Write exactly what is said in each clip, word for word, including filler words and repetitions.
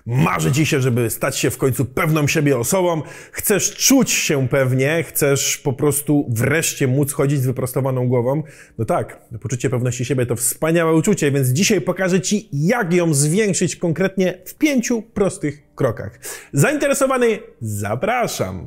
marzy ci się, żeby stać się w końcu pewną siebie osobą, chcesz czuć się pewnie, chcesz po prostu wreszcie móc chodzić z wyprostowaną głową. No tak, poczucie pewności siebie to wspaniałe uczucie, więc dzisiaj pokażę ci, jak ją zwiększyć konkretnie w pięciu prostych krokach. Zainteresowany? Zapraszam!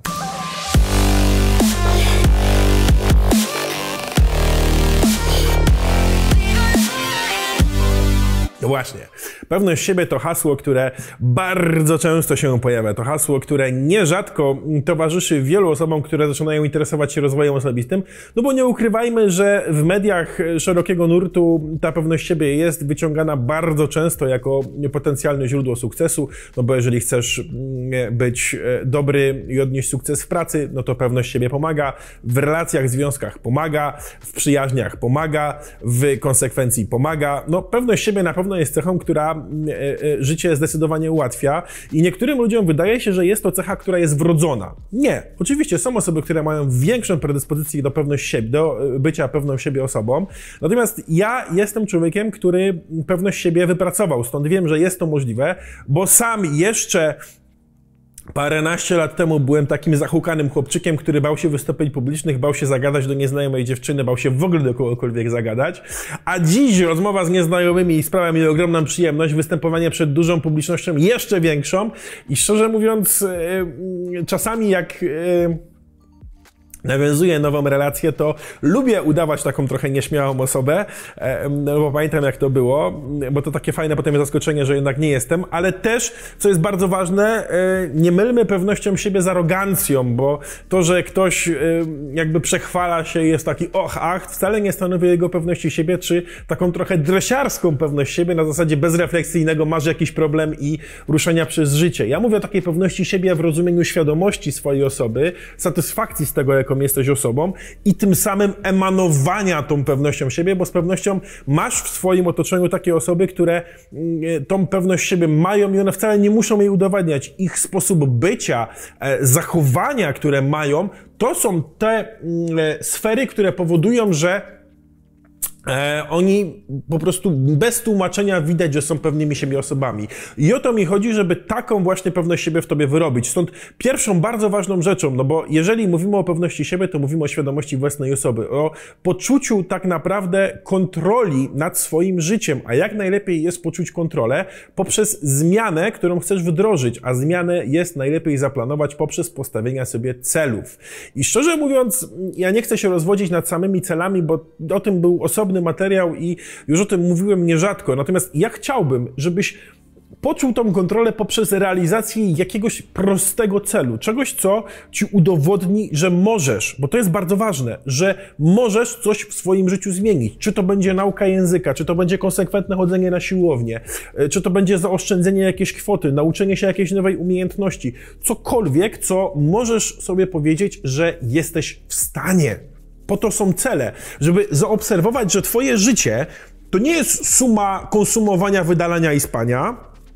No właśnie, pewność siebie to hasło, które bardzo często się pojawia. To hasło, które nierzadko towarzyszy wielu osobom, które zaczynają interesować się rozwojem osobistym. No bo nie ukrywajmy, że w mediach szerokiego nurtu ta pewność siebie jest wyciągana bardzo często jako potencjalne źródło sukcesu. No bo jeżeli chcesz być dobry i odnieść sukces w pracy, no to pewność siebie pomaga. W relacjach, związkach pomaga, w przyjaźniach pomaga, w konsekwencji pomaga. No pewność siebie na pewno jest cechą, która życie zdecydowanie ułatwia i niektórym ludziom wydaje się, że jest to cecha, która jest wrodzona. Nie. Oczywiście są osoby, które mają większą predyspozycję do pewności siebie, do bycia pewną siebie osobą. Natomiast ja jestem człowiekiem, który pewność siebie wypracował. Stąd wiem, że jest to możliwe, bo sam jeszcze paręnaście lat temu byłem takim zahukanym chłopczykiem, który bał się wystąpień publicznych, bał się zagadać do nieznajomej dziewczyny, bał się w ogóle do kogokolwiek zagadać. A dziś rozmowa z nieznajomymi sprawia mi ogromną przyjemność, występowanie przed dużą publicznością, jeszcze większą. I szczerze mówiąc, czasami jak nawiązuję nową relację, to lubię udawać taką trochę nieśmiałą osobę, no bo pamiętam jak to było, bo to takie fajne potem jest zaskoczenie, że jednak nie jestem, ale też, co jest bardzo ważne, nie mylmy pewnością siebie z arogancją, bo to, że ktoś jakby przechwala się i jest taki och, ach, wcale nie stanowi jego pewności siebie, czy taką trochę dresiarską pewność siebie, na zasadzie bezrefleksyjnego, masz jakiś problem i ruszenia przez życie. Ja mówię o takiej pewności siebie w rozumieniu świadomości swojej osoby, satysfakcji z tego, jaką jesteś osobą i tym samym emanowania tą pewnością siebie, bo z pewnością masz w swoim otoczeniu takie osoby, które tą pewność siebie mają i one wcale nie muszą jej udowadniać. Ich sposób bycia, zachowania, które mają, to są te sfery, które powodują, że E, oni po prostu bez tłumaczenia widać, że są pewnymi siebie osobami. I o to mi chodzi, żeby taką właśnie pewność siebie w tobie wyrobić. Stąd pierwszą bardzo ważną rzeczą, no bo jeżeli mówimy o pewności siebie, to mówimy o świadomości własnej osoby, o poczuciu tak naprawdę kontroli nad swoim życiem. A jak najlepiej jest poczuć kontrolę? Poprzez zmianę, którą chcesz wdrożyć, a zmianę jest najlepiej zaplanować poprzez postawienia sobie celów. I szczerze mówiąc, ja nie chcę się rozwodzić nad samymi celami, bo o tym był osobny materiał i już o tym mówiłem nierzadko. Natomiast ja chciałbym, żebyś poczuł tą kontrolę poprzez realizację jakiegoś prostego celu. Czegoś, co ci udowodni, że możesz, bo to jest bardzo ważne, że możesz coś w swoim życiu zmienić. Czy to będzie nauka języka, czy to będzie konsekwentne chodzenie na siłownię, czy to będzie zaoszczędzenie jakiejś kwoty, nauczenie się jakiejś nowej umiejętności. Cokolwiek, co możesz sobie powiedzieć, że jesteś w stanie. Po to są cele, żeby zaobserwować, że twoje życie to nie jest suma konsumowania, wydalania i spania,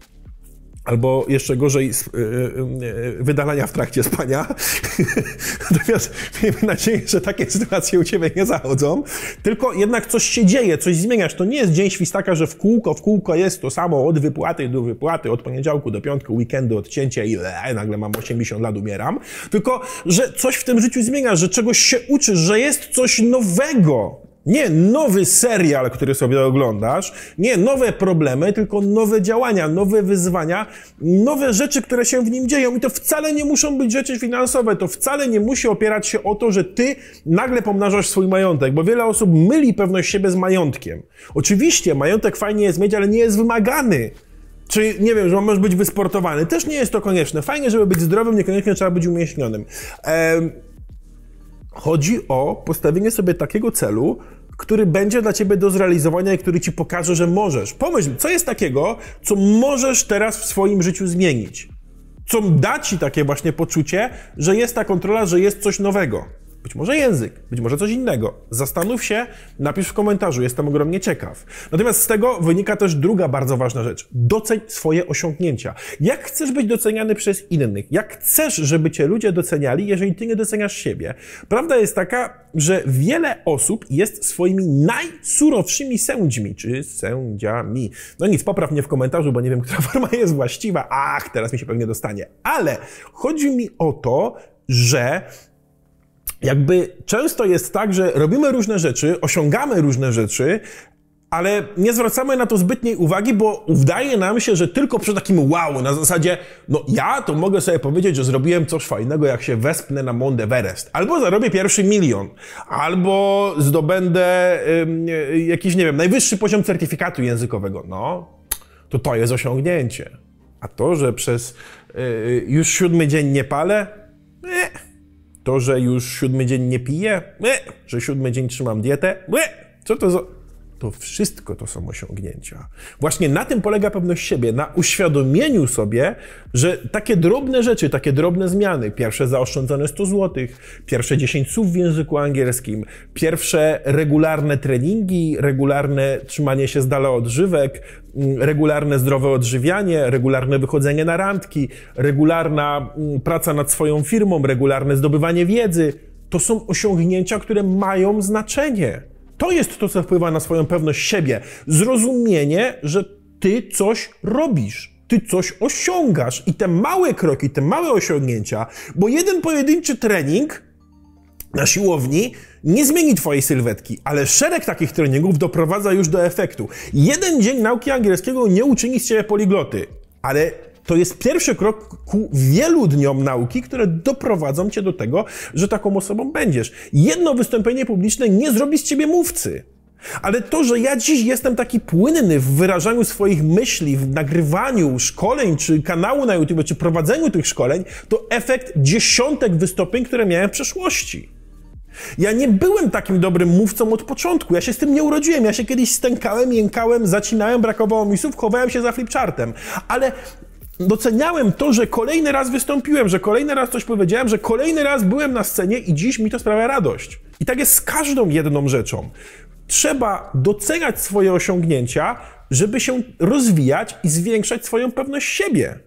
albo jeszcze gorzej wydalania w trakcie spania. Natomiast miejmy nadzieję, że takie sytuacje u ciebie nie zachodzą, tylko jednak coś się dzieje, coś zmieniasz. To nie jest dzień świstaka, że w kółko, w kółko jest to samo od wypłaty do wypłaty, od poniedziałku do piątku, weekendu, odcięcia i le, nagle mam osiemdziesiąt lat, umieram. Tylko, że coś w tym życiu zmieniasz, że czegoś się uczysz, że jest coś nowego. Nie nowy serial, który sobie oglądasz, nie nowe problemy, tylko nowe działania, nowe wyzwania, nowe rzeczy, które się w nim dzieją. I to wcale nie muszą być rzeczy finansowe, to wcale nie musi opierać się o to, że ty nagle pomnażasz swój majątek, bo wiele osób myli pewność siebie z majątkiem. Oczywiście majątek fajnie jest mieć, ale nie jest wymagany. Czy, nie wiem, że możesz być wysportowany. Też nie jest to konieczne. Fajnie, żeby być zdrowym, niekoniecznie trzeba być umięśnionym. Ehm, chodzi o postawienie sobie takiego celu, który będzie dla ciebie do zrealizowania i który ci pokaże, że możesz. Pomyśl, co jest takiego, co możesz teraz w swoim życiu zmienić? Co da ci takie właśnie poczucie, że jest ta kontrola, że jest coś nowego. Być może język, być może coś innego. Zastanów się, napisz w komentarzu, jestem ogromnie ciekaw. Natomiast z tego wynika też druga bardzo ważna rzecz. Doceń swoje osiągnięcia. Jak chcesz być doceniany przez innych? Jak chcesz, żeby cię ludzie doceniali, jeżeli ty nie doceniasz siebie? Prawda jest taka, że wiele osób jest swoimi najsurowszymi sędziami, czy sędziami. No nic, popraw mnie w komentarzu, bo nie wiem, która forma jest właściwa. Ach, teraz mi się pewnie dostanie. Ale chodzi mi o to, że jakby często jest tak, że robimy różne rzeczy, osiągamy różne rzeczy, ale nie zwracamy na to zbytniej uwagi, bo wydaje nam się, że tylko przy takim wow, na zasadzie, no ja to mogę sobie powiedzieć, że zrobiłem coś fajnego, jak się wespnę na Mount Everest. Albo zarobię pierwszy milion, albo zdobędę y, jakiś, nie wiem, najwyższy poziom certyfikatu językowego. No, to to jest osiągnięcie. A to, że przez y, już siódmy dzień nie palę, nie. To, że już siódmy dzień nie piję, nie. Że siódmy dzień trzymam dietę, nie. Co to za... To wszystko to są osiągnięcia. Właśnie na tym polega pewność siebie, na uświadomieniu sobie, że takie drobne rzeczy, takie drobne zmiany, pierwsze zaoszczędzone sto złotych, pierwsze dziesięć słów w języku angielskim, pierwsze regularne treningi, regularne trzymanie się z dala od drzewek, regularne zdrowe odżywianie, regularne wychodzenie na randki, regularna praca nad swoją firmą, regularne zdobywanie wiedzy, to są osiągnięcia, które mają znaczenie. To jest to, co wpływa na swoją pewność siebie. Zrozumienie, że ty coś robisz, ty coś osiągasz i te małe kroki, te małe osiągnięcia, bo jeden pojedynczy trening na siłowni nie zmieni twojej sylwetki, ale szereg takich treningów doprowadza już do efektu. Jeden dzień nauki angielskiego nie uczyni z ciebie poligloty, ale to jest pierwszy krok ku wielu dniom nauki, które doprowadzą cię do tego, że taką osobą będziesz. Jedno wystąpienie publiczne nie zrobi z ciebie mówcy. Ale to, że ja dziś jestem taki płynny w wyrażaniu swoich myśli, w nagrywaniu szkoleń, czy kanału na YouTube, czy prowadzeniu tych szkoleń, to efekt dziesiątek wystąpień, które miałem w przeszłości. Ja nie byłem takim dobrym mówcą od początku, ja się z tym nie urodziłem, ja się kiedyś stękałem, jękałem, zacinałem, brakowało mi słów, chowałem się za flipchartem, ale doceniałem to, że kolejny raz wystąpiłem, że kolejny raz coś powiedziałem, że kolejny raz byłem na scenie i dziś mi to sprawia radość. I tak jest z każdą jedną rzeczą. Trzeba doceniać swoje osiągnięcia, żeby się rozwijać i zwiększać swoją pewność siebie.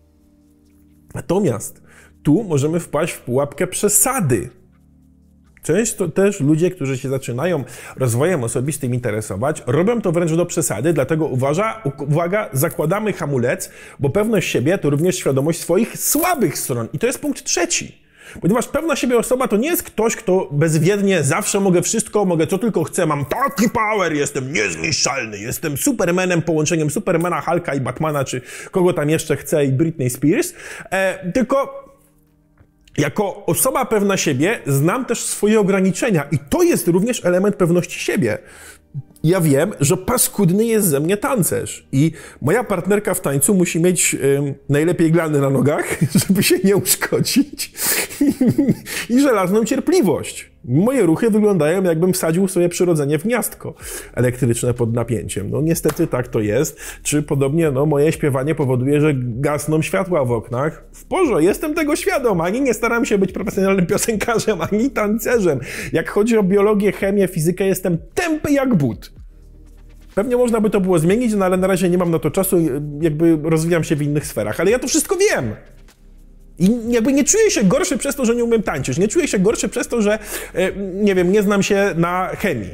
Natomiast tu możemy wpaść w pułapkę przesady. Często też ludzie, którzy się zaczynają rozwojem osobistym interesować, robią to wręcz do przesady, dlatego uważa, uwaga, zakładamy hamulec, bo pewność siebie to również świadomość swoich słabych stron. I to jest punkt trzeci. Ponieważ pewna siebie osoba to nie jest ktoś, kto bezwiednie zawsze mogę wszystko, mogę co tylko chcę, mam taki power, jestem niezniszczalny, jestem Supermanem, połączeniem Supermana, Hulka i Batmana, czy kogo tam jeszcze chce i Britney Spears, e, tylko jako osoba pewna siebie znam też swoje ograniczenia i to jest również element pewności siebie. Ja wiem, że paskudny jest ze mnie tancerz i moja partnerka w tańcu musi mieć y, najlepiej glany na nogach, żeby się nie uszkodzić i, i żelazną cierpliwość. Moje ruchy wyglądają, jakbym wsadził sobie przyrodzenie w gniazdko elektryczne pod napięciem. No niestety tak to jest. Czy podobnie no, moje śpiewanie powoduje, że gasną światła w oknach? W porządku, jestem tego świadom. Ani nie staram się być profesjonalnym piosenkarzem, ani tancerzem. Jak chodzi o biologię, chemię, fizykę, jestem tępy jak but. Pewnie można by to było zmienić, no ale na razie nie mam na to czasu, jakby rozwijam się w innych sferach. Ale ja to wszystko wiem. I jakby nie czuję się gorszy przez to, że nie umiem tańczyć. Nie czuję się gorszy przez to, że, nie wiem, nie znam się na chemii.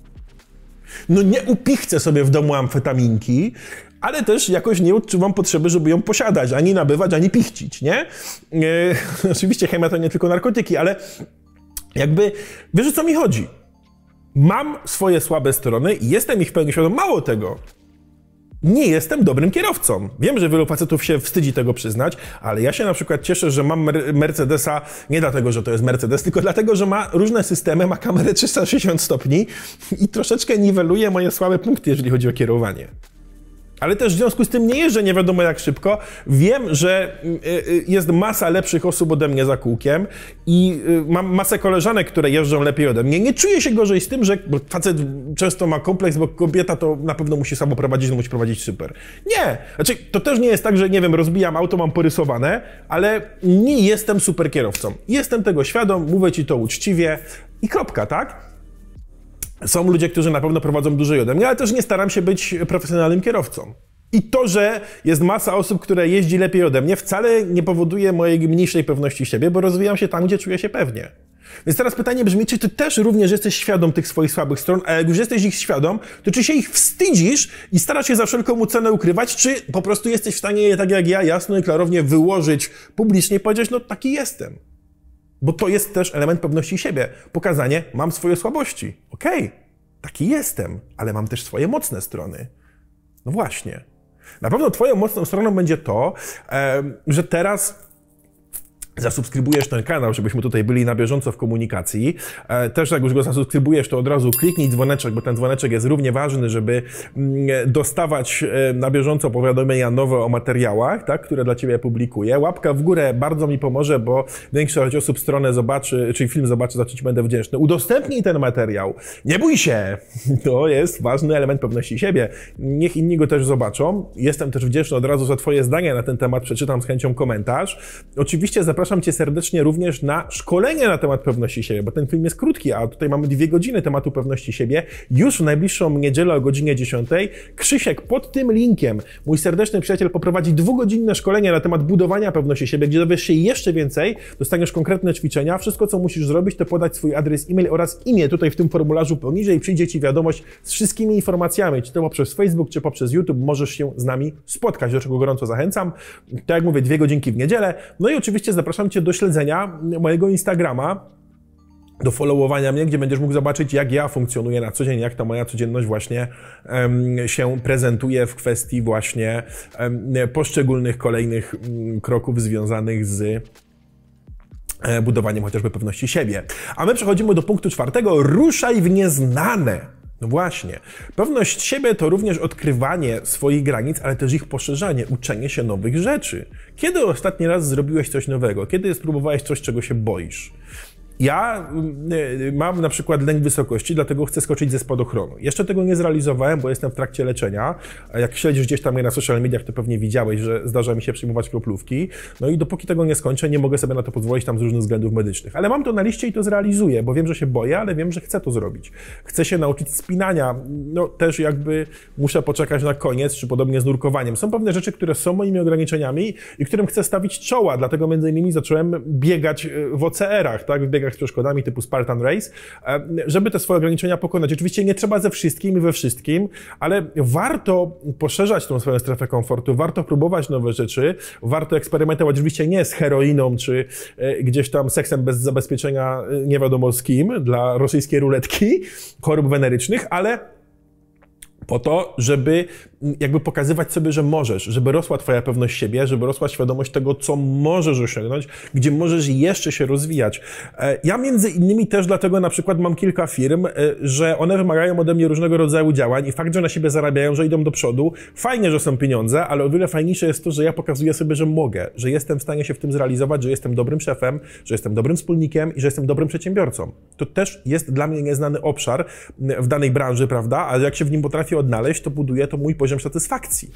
No nie upichcę sobie w domu amfetaminki, ale też jakoś nie odczuwam potrzeby, żeby ją posiadać, ani nabywać, ani pichcić, nie? E, oczywiście chemia to nie tylko narkotyki, ale jakby, wiesz o co mi chodzi? Mam swoje słabe strony i jestem ich pełni świadom. Mało tego. Nie jestem dobrym kierowcą. Wiem, że wielu facetów się wstydzi tego przyznać, ale ja się na przykład cieszę, że mam Mercedesa nie dlatego, że to jest Mercedes, tylko dlatego, że ma różne systemy, ma kamerę trzysta sześćdziesiąt stopni i troszeczkę niweluje moje słabe punkty, jeżeli chodzi o kierowanie. Ale też w związku z tym nie jeżdżę nie wiadomo jak szybko. Wiem, że jest masa lepszych osób ode mnie za kółkiem i mam masę koleżanek, które jeżdżą lepiej ode mnie. Nie czuję się gorzej z tym, że bo facet często ma kompleks, bo kobieta to na pewno musi samo prowadzić, no musi prowadzić super. Nie! Znaczy, to też nie jest tak, że nie wiem, rozbijam auto, mam porysowane, ale nie jestem super kierowcą. Jestem tego świadom, mówię ci to uczciwie i kropka, tak? Są ludzie, którzy na pewno prowadzą dłużej ode mnie, ale też nie staram się być profesjonalnym kierowcą. I to, że jest masa osób, które jeździ lepiej ode mnie, wcale nie powoduje mojej mniejszej pewności siebie, bo rozwijam się tam, gdzie czuję się pewnie. Więc teraz pytanie brzmi, czy ty też również jesteś świadom tych swoich słabych stron, a jak już jesteś ich świadom, to czy się ich wstydzisz i starasz się za wszelką cenę ukrywać, czy po prostu jesteś w stanie je tak jak ja jasno i klarownie wyłożyć publicznie i powiedzieć, no taki jestem. Bo to jest też element pewności siebie. Pokazanie, mam swoje słabości. Okej, okay, taki jestem, ale mam też swoje mocne strony. No właśnie. Na pewno twoją mocną stroną będzie to, że teraz zasubskrybujesz ten kanał, żebyśmy tutaj byli na bieżąco w komunikacji. Też jak już go zasubskrybujesz, to od razu kliknij dzwoneczek, bo ten dzwoneczek jest równie ważny, żeby dostawać na bieżąco powiadomienia nowe o materiałach, tak, które dla ciebie publikuję. Łapka w górę bardzo mi pomoże, bo większość osób stronę zobaczy, czyli film zobaczy, za co ci będę wdzięczny. Udostępnij ten materiał. Nie bój się! To jest ważny element pewności siebie. Niech inni go też zobaczą. Jestem też wdzięczny od razu za twoje zdanie na ten temat. Przeczytam z chęcią komentarz. Oczywiście zapraszam Zapraszam cię serdecznie również na szkolenie na temat pewności siebie, bo ten film jest krótki, a tutaj mamy dwie godziny tematu pewności siebie. Już w najbliższą niedzielę o godzinie dziesiątej Krzysiek pod tym linkiem, mój serdeczny przyjaciel, poprowadzi dwugodzinne szkolenie na temat budowania pewności siebie, gdzie dowiesz się jeszcze więcej, dostaniesz konkretne ćwiczenia. Wszystko, co musisz zrobić, to podać swój adres e-mail oraz imię tutaj w tym formularzu poniżej i przyjdzie ci wiadomość z wszystkimi informacjami, czy to poprzez Facebook, czy poprzez YouTube. Możesz się z nami spotkać, do czego gorąco zachęcam. Tak jak mówię, dwie godzinki w niedzielę. No i oczywiście zapraszam Zapraszam cię do śledzenia mojego Instagrama, do followowania mnie, gdzie będziesz mógł zobaczyć, jak ja funkcjonuję na co dzień, jak ta moja codzienność właśnie um, się prezentuje w kwestii właśnie um, poszczególnych kolejnych um, kroków związanych z um, budowaniem chociażby pewności siebie. A my przechodzimy do punktu czwartego. Ruszaj w nieznane. No właśnie. Pewność siebie to również odkrywanie swoich granic, ale też ich poszerzanie, uczenie się nowych rzeczy. Kiedy ostatni raz zrobiłeś coś nowego? Kiedy spróbowałeś coś, czego się boisz? Ja mam na przykład lęk wysokości, dlatego chcę skoczyć ze spadochronu. Jeszcze tego nie zrealizowałem, bo jestem w trakcie leczenia. Jak śledzisz gdzieś tam mnie na social mediach, to pewnie widziałeś, że zdarza mi się przyjmować kroplówki. No i dopóki tego nie skończę, nie mogę sobie na to pozwolić tam z różnych względów medycznych. Ale mam to na liście i to zrealizuję, bo wiem, że się boję, ale wiem, że chcę to zrobić. Chcę się nauczyć spinania. No też jakby muszę poczekać na koniec, czy podobnie z nurkowaniem. Są pewne rzeczy, które są moimi ograniczeniami i którym chcę stawić czoła. Dlatego między innymi zacząłem biegać w O C R-ach, tak? W biegach z przeszkodami typu Spartan Race, żeby te swoje ograniczenia pokonać. Oczywiście nie trzeba ze wszystkim i we wszystkim, ale warto poszerzać tą swoją strefę komfortu, warto próbować nowe rzeczy, warto eksperymentować, oczywiście nie z heroiną, czy gdzieś tam seksem bez zabezpieczenia nie wiadomo z kim, dla rosyjskiej ruletki, chorób wenerycznych, ale po to, żeby jakby pokazywać sobie, że możesz, żeby rosła twoja pewność siebie, żeby rosła świadomość tego, co możesz osiągnąć, gdzie możesz jeszcze się rozwijać. Ja między innymi też dlatego na przykład mam kilka firm, że one wymagają ode mnie różnego rodzaju działań i fakt, że na siebie zarabiają, że idą do przodu, fajnie, że są pieniądze, ale o wiele fajniejsze jest to, że ja pokazuję sobie, że mogę, że jestem w stanie się w tym zrealizować, że jestem dobrym szefem, że jestem dobrym wspólnikiem i że jestem dobrym przedsiębiorcą. To też jest dla mnie nieznany obszar w danej branży, prawda? Ale jak się w nim potrafię odnaleźć, to buduje to mój poziom satysfakcji.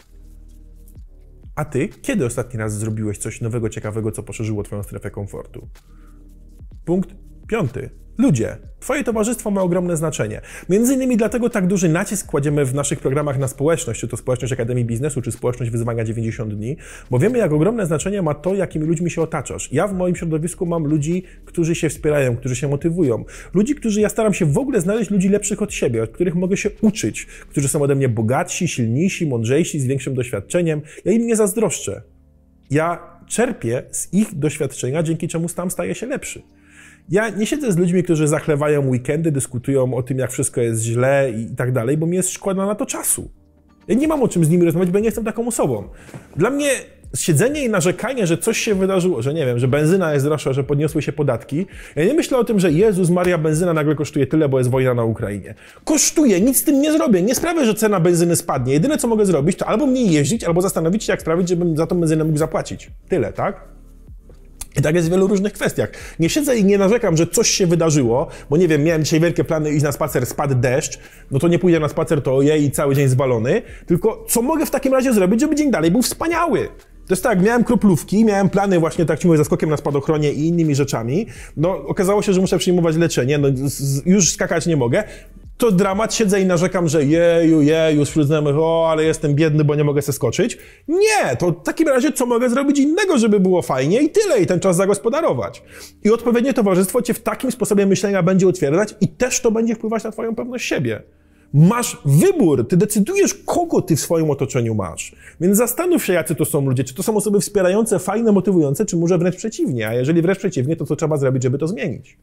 A ty, kiedy ostatni raz zrobiłeś coś nowego, ciekawego, co poszerzyło twoją strefę komfortu? Punkt piąty. Ludzie. Twoje towarzystwo ma ogromne znaczenie. Między innymi dlatego tak duży nacisk kładziemy w naszych programach na społeczność, czy to społeczność Akademii Biznesu, czy społeczność Wyzwania dziewięćdziesiąt dni, bo wiemy, jak ogromne znaczenie ma to, jakimi ludźmi się otaczasz. Ja w moim środowisku mam ludzi, którzy się wspierają, którzy się motywują. Ludzi, którzy ja staram się w ogóle znaleźć ludzi lepszych od siebie, od których mogę się uczyć, którzy są ode mnie bogatsi, silniejsi, mądrzejsi, z większym doświadczeniem. Ja im nie zazdroszczę. Ja czerpię z ich doświadczenia, dzięki czemu sam staję się lepszy. Ja nie siedzę z ludźmi, którzy zachlewają weekendy, dyskutują o tym, jak wszystko jest źle i tak dalej, bo mi jest szkoda na to czasu. Ja nie mam o czym z nimi rozmawiać, bo ja nie jestem taką osobą. Dla mnie siedzenie i narzekanie, że coś się wydarzyło, że nie wiem, że benzyna jest droższa, że podniosły się podatki. Ja nie myślę o tym, że Jezus Maria, benzyna nagle kosztuje tyle, bo jest wojna na Ukrainie. Kosztuje, nic z tym nie zrobię. Nie sprawię, że cena benzyny spadnie. Jedyne, co mogę zrobić, to albo mniej jeździć, albo zastanowić się, jak sprawić, żebym za tą benzynę mógł zapłacić. Tyle, tak? I tak jest w wielu różnych kwestiach. Nie siedzę i nie narzekam, że coś się wydarzyło, bo nie wiem, miałem dzisiaj wielkie plany iść na spacer, spadł deszcz, no to nie pójdę na spacer, to ojej, i cały dzień zwalony, tylko co mogę w takim razie zrobić, żeby dzień dalej był wspaniały? To jest tak, miałem kroplówki, miałem plany właśnie, tak ci mówię, ze skokiem na spadochronie i innymi rzeczami, no okazało się, że muszę przyjmować leczenie, no już skakać nie mogę. To dramat, siedzę i narzekam, że jeju, jeju, wśród znajomych, o, ale jestem biedny, bo nie mogę se skoczyć. Nie, to w takim razie co mogę zrobić innego, żeby było fajnie i tyle, i ten czas zagospodarować. I odpowiednie towarzystwo cię w takim sposobie myślenia będzie utwierdzać i też to będzie wpływać na twoją pewność siebie. Masz wybór, ty decydujesz, kogo ty w swoim otoczeniu masz. Więc zastanów się, jacy to są ludzie, czy to są osoby wspierające, fajne, motywujące, czy może wręcz przeciwnie, a jeżeli wręcz przeciwnie, to co trzeba zrobić, żeby to zmienić.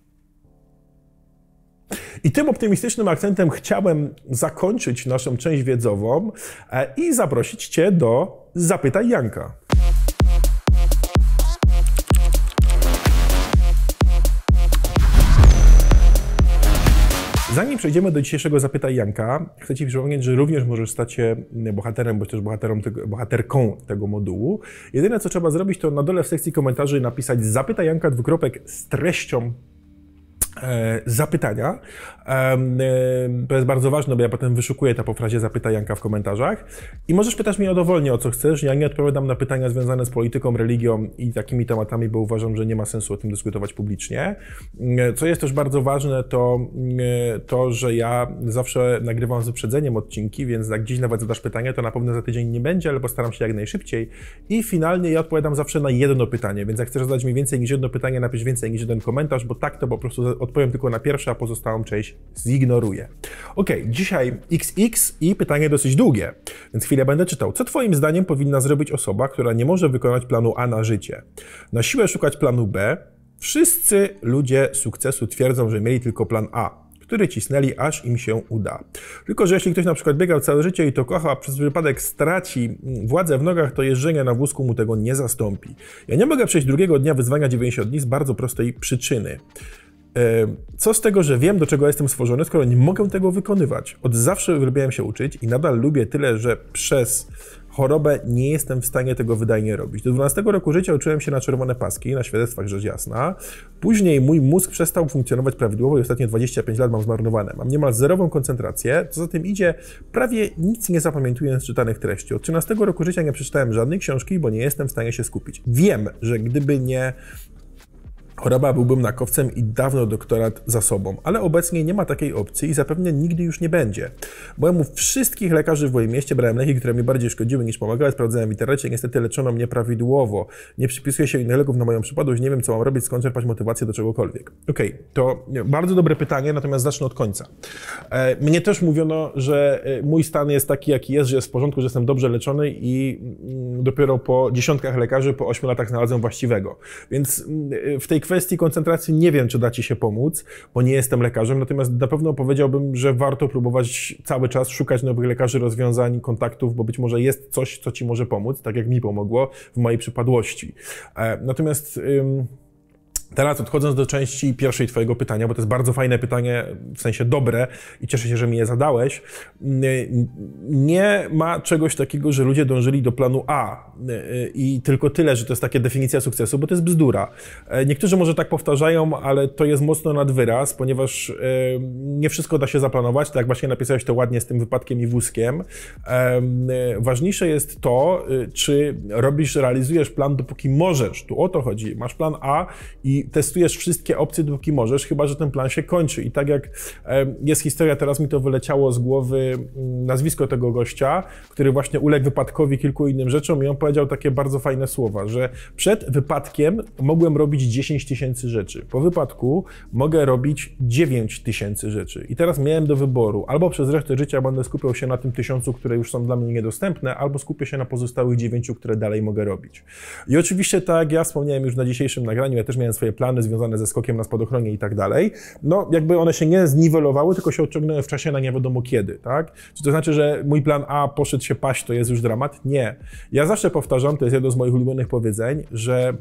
I tym optymistycznym akcentem chciałem zakończyć naszą część wiedzową i zaprosić cię do Zapytaj Janka. Zanim przejdziemy do dzisiejszego Zapytaj Janka, chcę ci przypomnieć, że również możesz stać się bohaterem, bądź też bohaterem tego, bohaterką tego modułu. Jedyne, co trzeba zrobić, to na dole w sekcji komentarzy napisać Zapytaj Janka dwukropek z treścią E, zapytania. E, e, to jest bardzo ważne, bo ja potem wyszukuję to po frazie Zapytaj Janka w komentarzach. I możesz pytać mnie o dowolnie, o co chcesz. Ja nie odpowiadam na pytania związane z polityką, religią i takimi tematami, bo uważam, że nie ma sensu o tym dyskutować publicznie. E, co jest też bardzo ważne, to e, to, że ja zawsze nagrywam z wyprzedzeniem odcinki, więc jak dziś nawet zadasz pytanie, to na pewno za tydzień nie będzie, ale postaram się jak najszybciej. I finalnie ja odpowiadam zawsze na jedno pytanie, więc jak chcesz zadać mi więcej niż jedno pytanie, napisz więcej niż jeden komentarz, bo tak to po prostu odpowiem tylko na pierwsze, a pozostałą część zignoruję. Ok, dzisiaj X X i pytanie dosyć długie, więc chwilę będę czytał. Co twoim zdaniem powinna zrobić osoba, która nie może wykonać planu A na życie? Na siłę szukać planu B? Wszyscy ludzie sukcesu twierdzą, że mieli tylko plan A, który cisnęli, aż im się uda. Tylko że jeśli ktoś na przykład biegał całe życie i to kocha, a przez wypadek straci władzę w nogach, to jeżdżenie na wózku mu tego nie zastąpi. Ja nie mogę przejść drugiego dnia wyzwania dziewięćdziesiąt dni z bardzo prostej przyczyny. Co z tego, że wiem, do czego jestem stworzony, skoro nie mogę tego wykonywać? Od zawsze lubiłem się uczyć i nadal lubię tyle, że przez chorobę nie jestem w stanie tego wydajnie robić. Do dwunastego roku życia uczyłem się na czerwone paski, na świadectwach rzecz jasna. Później mój mózg przestał funkcjonować prawidłowo i ostatnie dwadzieścia pięć lat mam zmarnowane. Mam niemal zerową koncentrację, co za tym idzie, prawie nic nie zapamiętuję z czytanych treści. Od trzynastego roku życia nie przeczytałem żadnej książki, bo nie jestem w stanie się skupić. Wiem, że gdyby nie choroba, byłbym nakowcem i dawno doktorat za sobą, ale obecnie nie ma takiej opcji i zapewne nigdy już nie będzie. Byłem u wszystkich lekarzy w moim mieście, brałem leki, które mi bardziej szkodziły niż pomagały, sprawdzałem w internecie, niestety leczono mnie prawidłowo. Nie przypisuję się innych leków na moją przypadłość, nie wiem, co mam robić, skąd czerpać motywację do czegokolwiek. Okej, okay, to bardzo dobre pytanie, natomiast zacznę od końca. Mnie też mówiono, że mój stan jest taki, jaki jest, że jest w porządku, że jestem dobrze leczony i dopiero po dziesiątkach lekarzy, po ośmiu latach znalazłem właściwego. Więc w tej kwestii koncentracji nie wiem, czy da ci się pomóc, bo nie jestem lekarzem, natomiast na pewno powiedziałbym, że warto próbować cały czas szukać nowych lekarzy, rozwiązań, kontaktów, bo być może jest coś, co ci może pomóc, tak jak mi pomogło w mojej przypadłości. Natomiast ym, teraz odchodząc do części pierwszej twojego pytania, bo to jest bardzo fajne pytanie, w sensie dobre i cieszę się, że mi je zadałeś. Nie ma czegoś takiego, że ludzie dążyli do planu A i tylko tyle, że to jest taka definicja sukcesu, bo to jest bzdura. Niektórzy może tak powtarzają, ale to jest mocno nad wyraz, ponieważ nie wszystko da się zaplanować, tak jak właśnie napisałeś to ładnie z tym wypadkiem i wózkiem. Ważniejsze jest to, czy robisz, realizujesz plan, dopóki możesz. Tu o to chodzi. Masz plan A i testujesz wszystkie opcje, dopóki możesz, chyba że ten plan się kończy. I tak jak jest historia, teraz mi to wyleciało z głowy nazwisko tego gościa, który właśnie uległ wypadkowi, kilku innym rzeczom i on powiedział takie bardzo fajne słowa, że przed wypadkiem mogłem robić dziesięć tysięcy rzeczy. Po wypadku mogę robić dziewięć tysięcy rzeczy. I teraz miałem do wyboru, albo przez resztę życia będę skupiał się na tym tysiącu, które już są dla mnie niedostępne, albo skupię się na pozostałych dziewięciu, które dalej mogę robić. I oczywiście tak jak ja wspomniałem już na dzisiejszym nagraniu, ja też miałem swoje twoje plany związane ze skokiem na spadochronie i tak dalej, no jakby one się nie zniwelowały, tylko się odciągnęły w czasie na nie wiadomo kiedy, tak? Czy to znaczy, że mój plan A poszedł się paść, to jest już dramat? Nie. Ja zawsze powtarzam, to jest jedno z moich ulubionych powiedzeń, że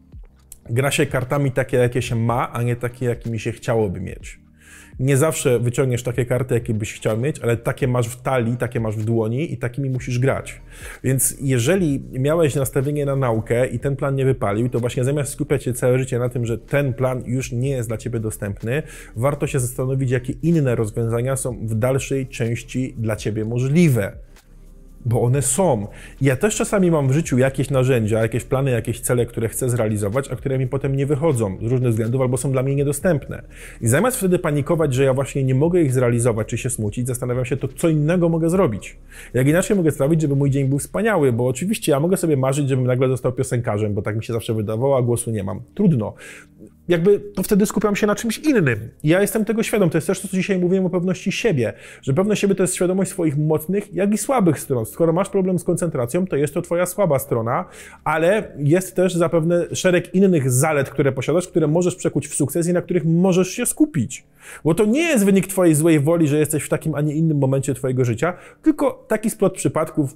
gra się kartami takie, jakie się ma, a nie takie, jakimi się chciałoby mieć. Nie zawsze wyciągniesz takie karty, jakie byś chciał mieć, ale takie masz w talii, takie masz w dłoni i takimi musisz grać. Więc jeżeli miałeś nastawienie na naukę i ten plan nie wypalił, to właśnie zamiast skupiać się całe życie na tym, że ten plan już nie jest dla ciebie dostępny, warto się zastanowić, jakie inne rozwiązania są w dalszej części dla ciebie możliwe. Bo one są. Ja też czasami mam w życiu jakieś narzędzia, jakieś plany, jakieś cele, które chcę zrealizować, a które mi potem nie wychodzą z różnych względów albo są dla mnie niedostępne. I zamiast wtedy panikować, że ja właśnie nie mogę ich zrealizować czy się smucić, zastanawiam się, to co innego mogę zrobić. Jak inaczej mogę sprawić, żeby mój dzień był wspaniały, bo oczywiście ja mogę sobie marzyć, żebym nagle został piosenkarzem, bo tak mi się zawsze wydawało, a głosu nie mam. Trudno. Jakby to wtedy skupiam się na czymś innym. Ja jestem tego świadom. To jest też to, co dzisiaj mówiłem o pewności siebie. Że pewność siebie to jest świadomość swoich mocnych, jak i słabych stron. Skoro masz problem z koncentracją, to jest to twoja słaba strona, ale jest też zapewne szereg innych zalet, które posiadasz, które możesz przekuć w sukces i na których możesz się skupić. Bo to nie jest wynik twojej złej woli, że jesteś w takim, a nie innym momencie twojego życia, tylko taki splot przypadków,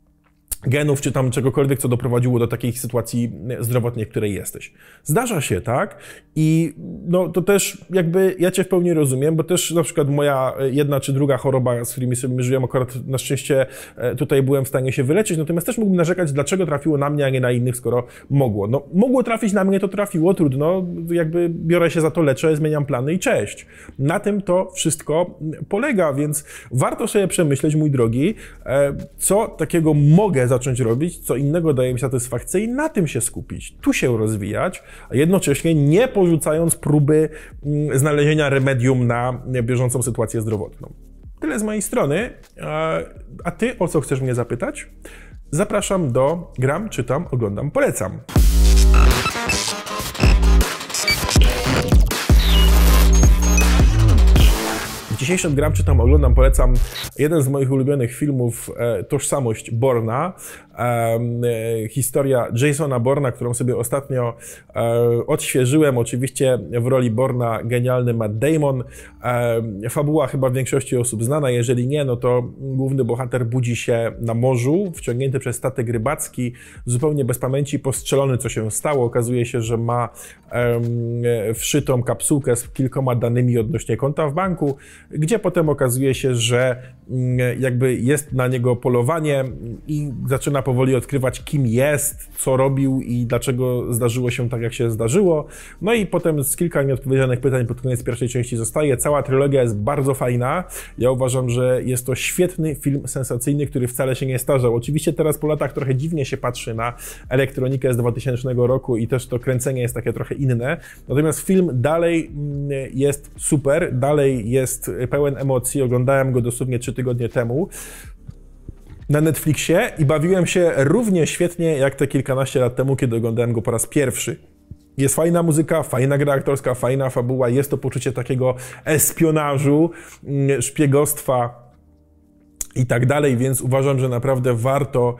genów, czy tam czegokolwiek, co doprowadziło do takiej sytuacji zdrowotnej, w której jesteś. Zdarza się, tak? I no to też jakby ja cię w pełni rozumiem, bo też na przykład moja jedna czy druga choroba, z którymi sobie żyłem, akurat na szczęście tutaj byłem w stanie się wyleczyć, natomiast też mógłbym narzekać, dlaczego trafiło na mnie, a nie na innych, skoro mogło. No mogło trafić na mnie, to trafiło, trudno, jakby biorę się za to, leczę, zmieniam plany i cześć. Na tym to wszystko polega, więc warto sobie przemyśleć, mój drogi, co takiego mogę zacząć robić, co innego daje mi satysfakcję i na tym się skupić, tu się rozwijać, a jednocześnie nie porzucając próby znalezienia remedium na bieżącą sytuację zdrowotną. Tyle z mojej strony, a ty o co chcesz mnie zapytać? Zapraszam do Gram, Czytam, Oglądam, Polecam. W dzisiejszym Gram, Czytam, Oglądam, Polecam jeden z moich ulubionych filmów, e, Tożsamość Bourna. E, e, historia Jasona Bourna, którą sobie ostatnio e, odświeżyłem. Oczywiście w roli Bourna genialny Matt Damon. E, fabuła chyba w większości osób znana. Jeżeli nie, no to główny bohater budzi się na morzu, wciągnięty przez statek rybacki, zupełnie bez pamięci, postrzelony, co się stało. Okazuje się, że ma e, wszytą kapsułkę z kilkoma danymi odnośnie konta w banku, gdzie potem okazuje się, że jakby jest na niego polowanie i zaczyna powoli odkrywać, kim jest, co robił i dlaczego zdarzyło się tak, jak się zdarzyło. No i potem z kilka nieodpowiedzianych pytań pod koniec pierwszej części zostaje. Cała trylogia jest bardzo fajna. Ja uważam, że jest to świetny film sensacyjny, który wcale się nie starzał. Oczywiście teraz po latach trochę dziwnie się patrzy na elektronikę z dwutysięcznego roku i też to kręcenie jest takie trochę inne. Natomiast film dalej jest super, dalej jest pełen emocji. Oglądałem go dosłownie trzy tygodnie temu na Netflixie i bawiłem się równie świetnie jak te kilkanaście lat temu, kiedy oglądałem go po raz pierwszy. Jest fajna muzyka, fajna gra aktorska, fajna fabuła, jest to poczucie takiego espionażu, szpiegostwa i tak dalej, więc uważam, że naprawdę warto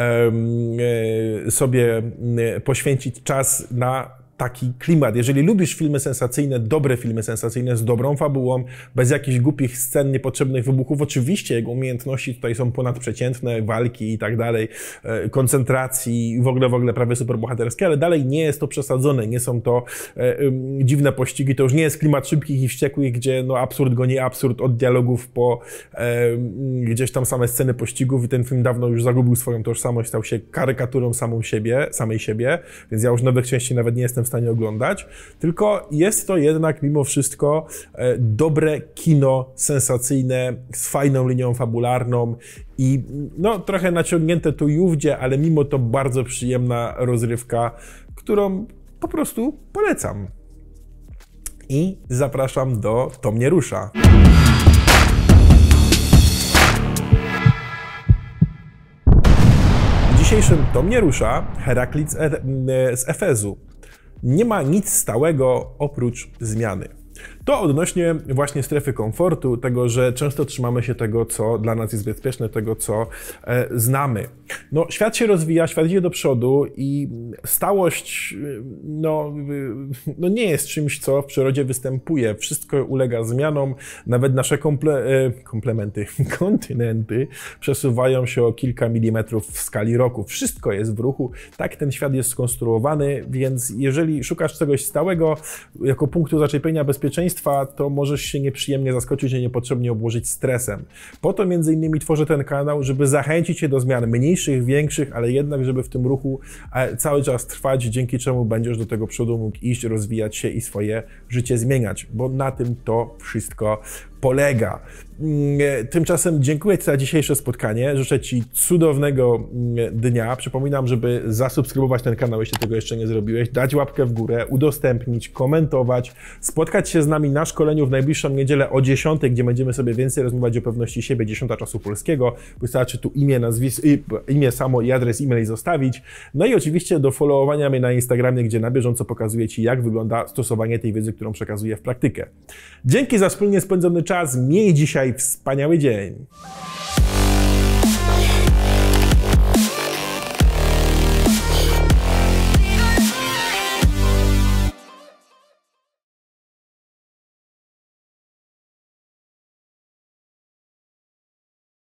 sobie poświęcić czas na taki klimat. Jeżeli lubisz filmy sensacyjne, dobre filmy sensacyjne z dobrą fabułą, bez jakichś głupich scen, niepotrzebnych wybuchów, oczywiście jego umiejętności tutaj są ponadprzeciętne, walki i tak dalej, koncentracji, w ogóle, w ogóle prawie superbohaterskie, ale dalej nie jest to przesadzone, nie są to e, dziwne pościgi, to już nie jest klimat szybkich i wściekłych, gdzie no absurd goni absurd od dialogów po e, gdzieś tam same sceny pościgów i ten film dawno już zagubił swoją tożsamość, stał się karykaturą samą siebie, samej siebie, więc ja już nowych części nawet nie jestem w stanie oglądać, tylko jest to jednak mimo wszystko e, dobre kino sensacyjne z fajną linią fabularną i no trochę naciągnięte tu i ówdzie, ale mimo to bardzo przyjemna rozrywka, którą po prostu polecam. I zapraszam do To mnie rusza. W dzisiejszym To mnie rusza Heraklit z Efezu. Nie ma nic stałego oprócz zmiany. To odnośnie właśnie strefy komfortu, tego, że często trzymamy się tego, co dla nas jest bezpieczne, tego, co e, znamy. No, świat się rozwija, świat idzie do przodu i stałość no, no nie jest czymś, co w przyrodzie występuje. Wszystko ulega zmianom, nawet nasze komple e, komplementy, kontynenty przesuwają się o kilka milimetrów w skali roku. Wszystko jest w ruchu, tak ten świat jest skonstruowany, więc jeżeli szukasz czegoś stałego jako punktu zaczepienia bezpieczeństwa, to możesz się nieprzyjemnie zaskoczyć i niepotrzebnie obłożyć stresem. Po to między innymi tworzę ten kanał, żeby zachęcić cię do zmian mniejszych, większych, ale jednak, żeby w tym ruchu cały czas trwać, dzięki czemu będziesz do tego przodu mógł iść, rozwijać się i swoje życie zmieniać, bo na tym to wszystko polega. Tymczasem dziękuję Ci za dzisiejsze spotkanie. Życzę Ci cudownego dnia. Przypominam, żeby zasubskrybować ten kanał, jeśli tego jeszcze nie zrobiłeś, dać łapkę w górę, udostępnić, komentować, spotkać się z nami na szkoleniu w najbliższą niedzielę o dziesiątej, gdzie będziemy sobie więcej rozmawiać o pewności siebie, dziesiąta czasu polskiego. Wystarczy tu imię, nazwisko, imię samo i adres e-mail zostawić. No i oczywiście do followowania mnie na Instagramie, gdzie na bieżąco pokazuję Ci, jak wygląda stosowanie tej wiedzy, którą przekazuję w praktykę. Dzięki za wspólnie spędzony czas. Miej dzisiaj wspaniały dzień.